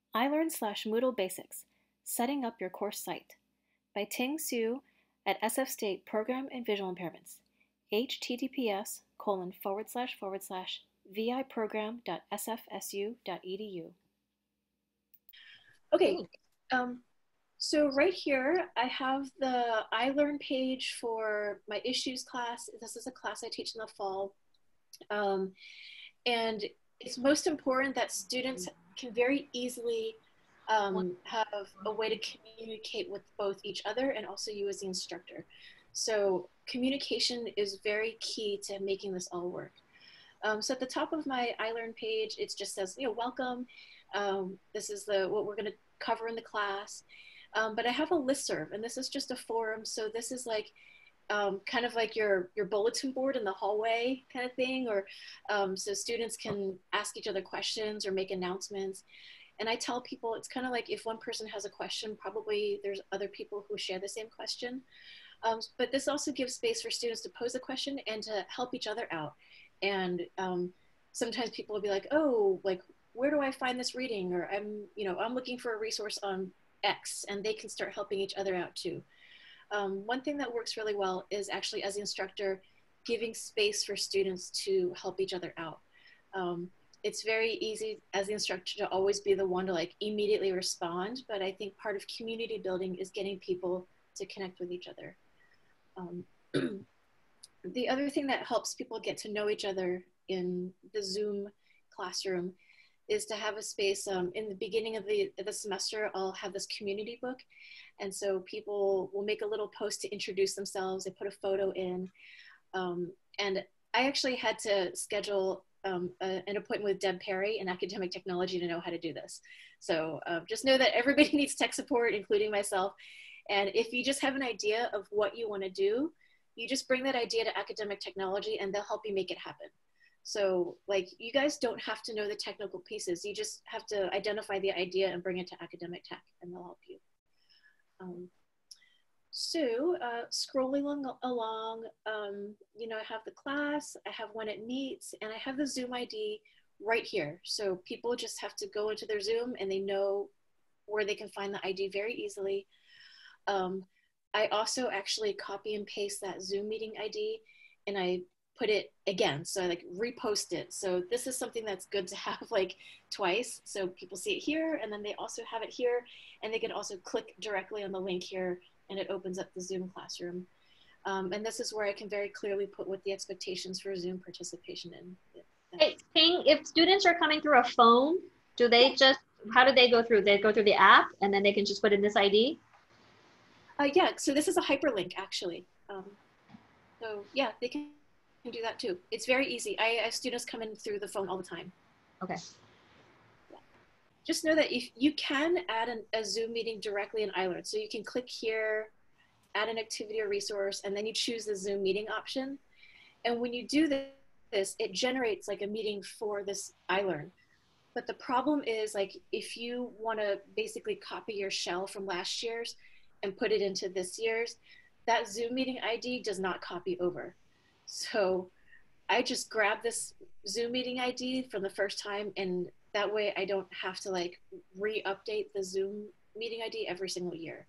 iLearn/Moodle Basics, Setting Up Your Course Site by Ting Su at SF State Program and Visual Impairments, https://viprogram.sfsu.edu. Okay, so right here I have the iLearn page for my issues class. This is a class I teach in the fall. And it's most important that students can very easily have a way to communicate with both each other and also you as the instructor. So communication is very key to making this all work. So at the top of my iLearn page, it just says, welcome. This is what we're going to cover in the class. But I have a listserv, and this is just a forum. So this is like kind of like your bulletin board in the hallway kind of thing, or so students can ask each other questions or make announcements. And I tell people it's kind of like if one person has a question, probably there's other people who share the same question. But this also gives space for students to pose a question and to help each other out. And sometimes people will be like, oh, like, where do I find this reading? Or I'm looking for a resource on X, and they can start helping each other out too. One thing that works really well is actually, as the instructor, giving space for students to help each other out. It's very easy as the instructor to always be the one to like immediately respond, but I think part of community building is getting people to connect with each other. The other thing that helps people get to know each other in the Zoom classroom is to have a space. In the beginning of the semester, I'll have this community book. And so people will make a little post to introduce themselves. They put a photo in. And I actually had to schedule an appointment with Deb Perry in academic technology to know how to do this. So just know that everybody needs tech support, including myself. And if you just have an idea of what you want to do, you just bring that idea to academic technology and they'll help you make it happen. So like, you guys don't have to know the technical pieces. You just have to identify the idea and bring it to academic tech and they'll help you. Scrolling along, I have the class, I have when it meets, and I have the Zoom ID right here. So people just have to go into their Zoom and they know where they can find the ID very easily. I also actually copy and paste that Zoom meeting ID and I put it again. So I like repost it. So this is something that's good to have like twice. So people see it here and then they also have it here and they can also click directly on the link here and it opens up the Zoom classroom. And this is where I can very clearly put what the expectations for Zoom participation in. Hey, Ting, if students are coming through a phone, how do they go through? They go through the app and then they can just put in this ID? Yeah, so this is a hyperlink actually. So yeah, they can do that too. It's very easy. I have students come in through the phone all the time. Okay. Yeah. Just know that if you can add a Zoom meeting directly in iLearn. So you can click here, add an activity or resource, and then you choose the Zoom meeting option. And when you do this, it generates like a meeting for this iLearn. But the problem is like, if you want to basically copy your shell from last year's and put it into this year's, that Zoom meeting ID does not copy over. So I just grab this Zoom meeting ID from the first time, and that way I don't have to like re-update the Zoom meeting ID every single year.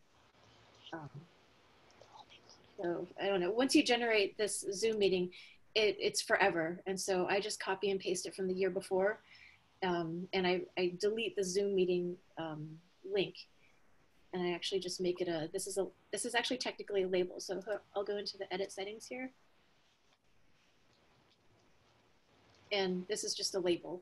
So I don't know, once you generate this Zoom meeting, it's forever. And so I just copy and paste it from the year before. And I delete the Zoom meeting link. And I actually just make it this is actually technically a label. So I'll go into the edit settings here. And this is just a label.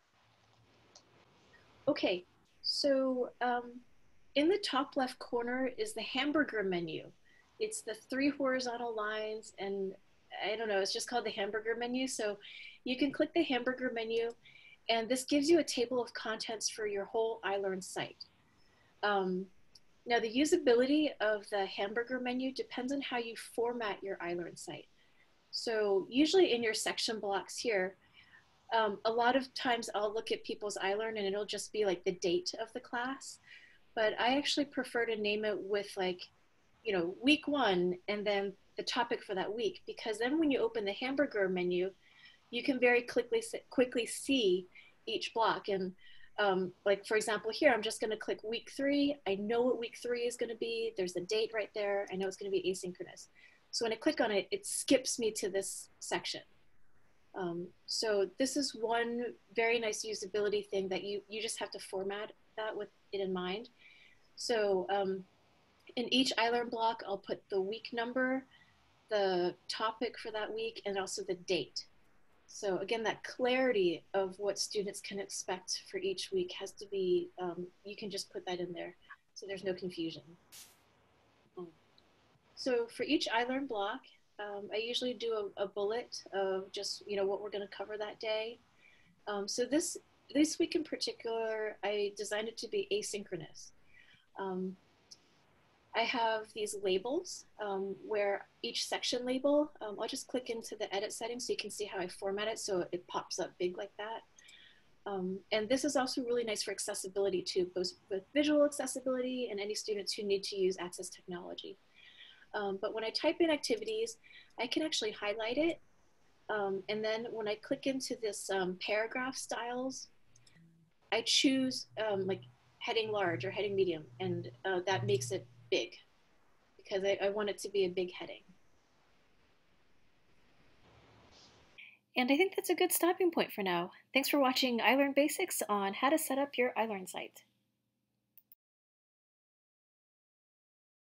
Okay, so in the top left corner is the Hamburger Menu. It's the 3 horizontal lines, and I don't know, it's just called the Hamburger Menu. So you can click the Hamburger Menu, and this gives you a table of contents for your whole iLearn site. Now the usability of the Hamburger Menu depends on how you format your iLearn site. So usually in your section blocks here, a lot of times I'll look at people's iLearn and it'll just be like the date of the class, but I actually prefer to name it with like, week 1 and then the topic for that week, because then when you open the Hamburger Menu, you can very quickly see each block. And Like for example, here, I'm just gonna click week 3. I know what week 3 is gonna be. There's a date right there. I know it's gonna be asynchronous. So when I click on it, it skips me to this section. So this is one very nice usability thing that you just have to format that with it in mind. So in each iLearn block, I'll put the week number, the topic for that week, and also the date. So again, that clarity of what students can expect for each week has to be, you can just put that in there so there's no confusion. So for each iLearn block, I usually do a bullet of just, what we're gonna cover that day. So this week in particular, I designed it to be asynchronous. I have these labels where each section label, I'll just click into the edit settings so you can see how I format it so it pops up big like that. And this is also really nice for accessibility too, both with visual accessibility and any students who need to use Access technology. But when I type in activities, I can actually highlight it. And then when I click into this paragraph styles, I choose like heading large or heading medium, and that makes it big because I want it to be a big heading. And I think that's a good stopping point for now. Thanks for watching iLearn Basics on how to set up your iLearn site.